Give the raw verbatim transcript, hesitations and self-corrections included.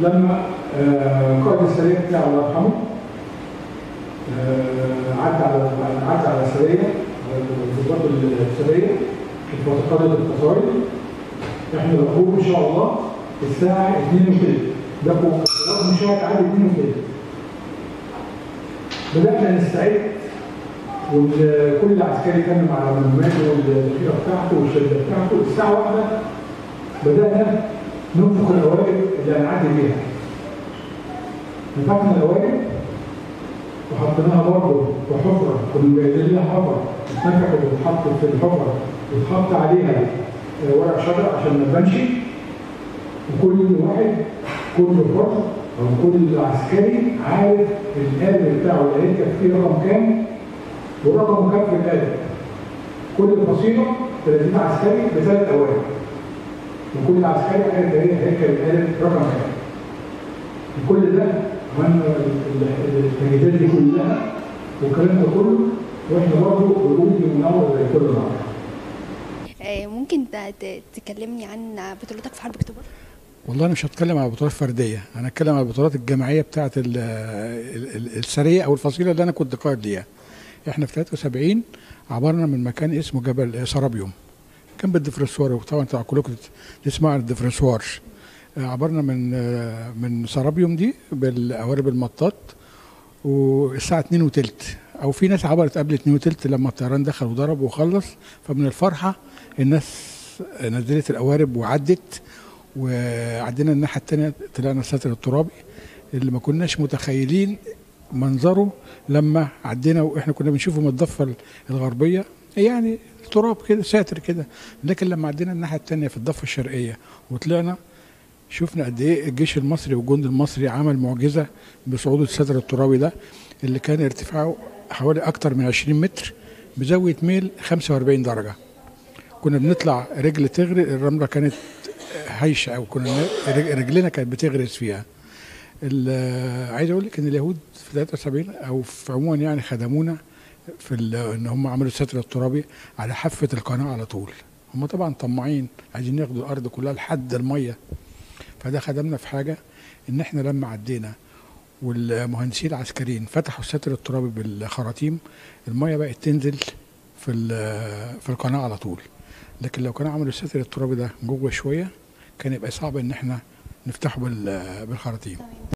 لما آه قائد السريه بتاعه الله يرحمه آه عدى على عدى على السريه، على الضباط السريه في معتقلات القصائد. احنا بنقول ان شاء الله الساعه اتنين وثلث، ده رقم مشاهد عادي اتنين وثلث. بدانا نستعد وكل عسكري كان مع مهماته والذخيره بتاعته والشده بتاعته. الساعه واحده بدانا ننفخ القوارب اللي هنعدي بيها. نفخنا القوارب وحطيناها برضه في حفره، كنا جايبين لها حفره اتنفخت واتحطت في الحفره واتحط عليها ورق شجر عشان ما تبانش. وكل واحد كل فرد او كل عسكري عارف القالب بتاعه اللي هيركب فيه رقم كام ورقمه كام في القالب. كل فصيله ثلاثين عسكري بثلاث قوارب، وكل عسكري عارف هيركب القالب رقم كام. وكل ده عملنا التجهيزات دي كلها والكلام ده كله، واحنا برضه بنقول منور زي كل مره. ممكن تكلمني عن بطولتك في حرب اكتوبر؟ والله انا مش هتكلم على بطولات فرديه، انا هتكلم على البطولات الجماعيه بتاعه السريه او الفصيله اللي انا كنت قائد ليها. احنا في ثلاثة وسبعين عبرنا من مكان اسمه جبل سرابيوم، كان بالدفرسوار، وطبعا انتوا كلكم تسمعوا عن الدفرسوار. عبرنا من من سرابيوم دي بالقوارب المطاط، والساعه اتنين وثلث، او في ناس عبرت قبل اتنين وثلث لما الطيران دخل وضرب وخلص. فمن الفرحه الناس نزلت القوارب وعدت، وعدينا الناحيه الثانيه طلعنا الساتر الترابي اللي ما كناش متخيلين منظره لما عدينا. واحنا كنا بنشوفه من الضفه الغربيه يعني تراب كده ساتر كده، لكن لما عدينا الناحيه الثانيه في الضفه الشرقيه وطلعنا شفنا قد ايه الجيش المصري والجند المصري عمل معجزه بصعود الساتر الترابي ده اللي كان ارتفاعه حوالي اكتر من عشرين متر بزاويه ميل خمسة وأربعين درجه. كنا بنطلع رجل تغرق، الرمله كانت هايشه، او كنا رجلنا كانت بتغرس فيها. عايز اقول لك ان اليهود في ثلاثة وسبعين او في عموما يعني خدمونا في ان هم عملوا الساتر الترابي على حافه القناه على طول. هم طبعا طماعين عايزين ياخدوا الارض كلها لحد الميه، فده خدمنا في حاجه ان احنا لما عدينا والمهندسين العسكريين فتحوا الساتر الترابي بالخراطيم، الميه بقت تنزل في في القناه على طول. لكن لو كانوا عملوا الساتر الترابي ده جوه شويه كان يبقى صعب ان احنا نفتحه بالخراطيم.